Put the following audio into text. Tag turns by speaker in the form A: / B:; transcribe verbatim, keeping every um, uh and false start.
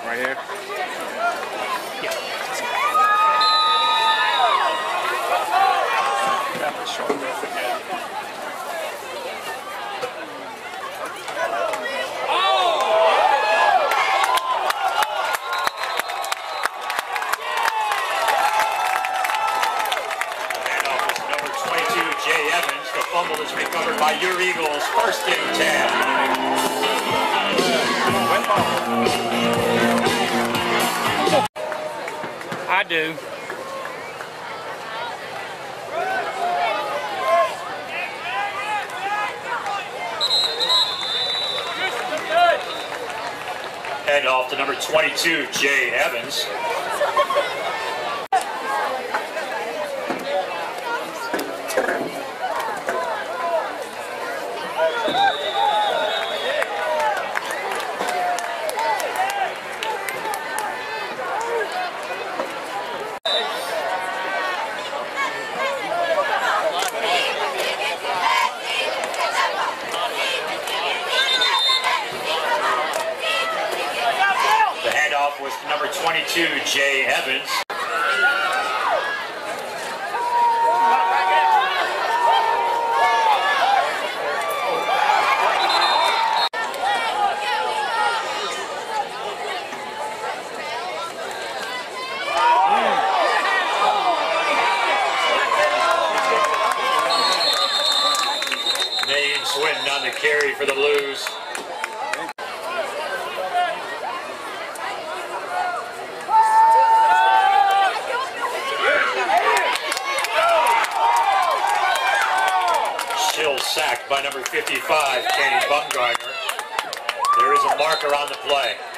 A: Right here?
B: Yeah.
A: That was short.
C: The fumble is recovered by your Eagles. First and ten.
B: I do.
C: Head off to number twenty-two, Jay Evans. Was number twenty-two, Jay Evans. Nate Swinton on the carry for the Blues. Sacked by number fifty-five, Kenny Bumgarner. There is a marker on the play.